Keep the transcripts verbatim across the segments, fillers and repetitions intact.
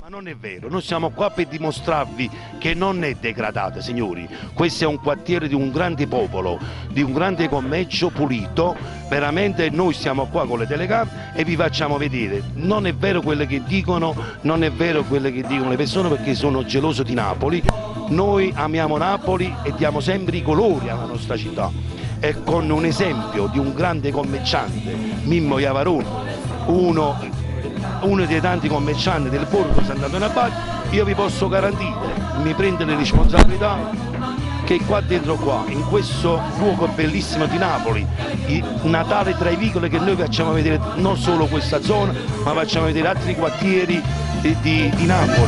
Ma non è vero, noi siamo qua per dimostrarvi che non è degradata, signori. Questo è un quartiere di un grande popolo, di un grande commercio pulito. Veramente noi siamo qua con le telecamere e vi facciamo vedere. Non è vero quello che dicono, non è vero quello che dicono le persone, perché sono geloso di Napoli. Noi amiamo Napoli e diamo sempre i colori alla nostra città. E con un esempio di un grande commerciante, Mimmo Iavarone, uno uno dei tanti commercianti del borgo Sant'Antonio Abate, io vi posso garantire, mi prendo le responsabilità, che qua dentro qua, in questo luogo bellissimo di Napoli, il Natale tra i vicoli, che noi facciamo vedere non solo questa zona, ma facciamo vedere altri quartieri di, di, di Napoli.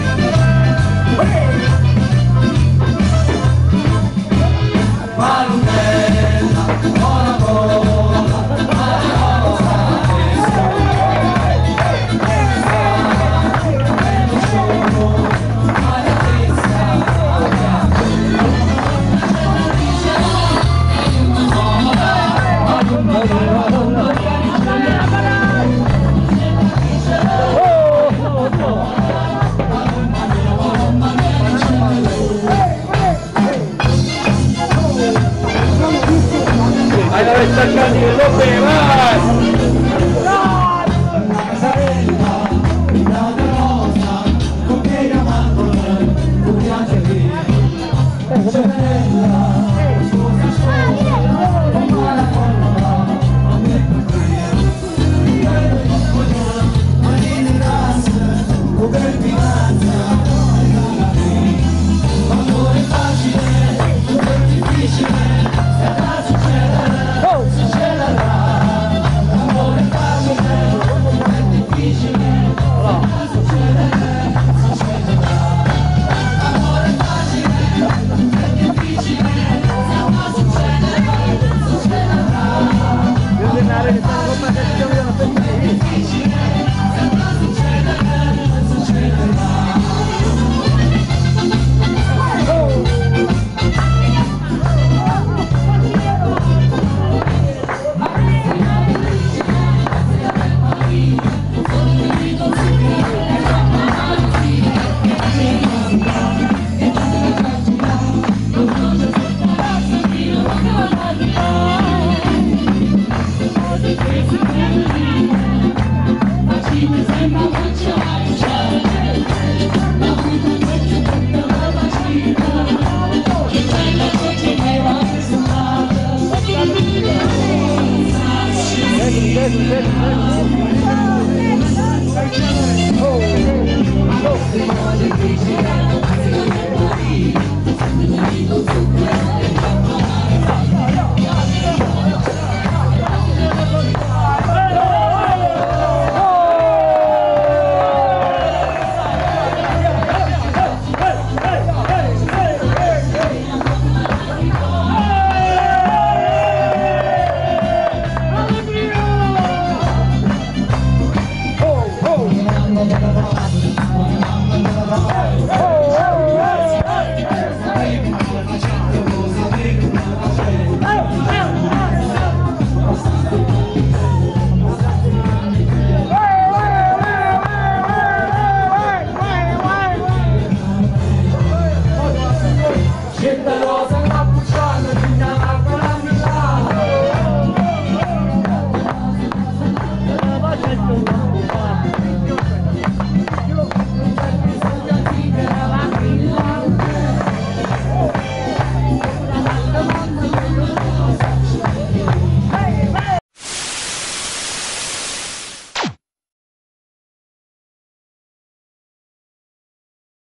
Oh!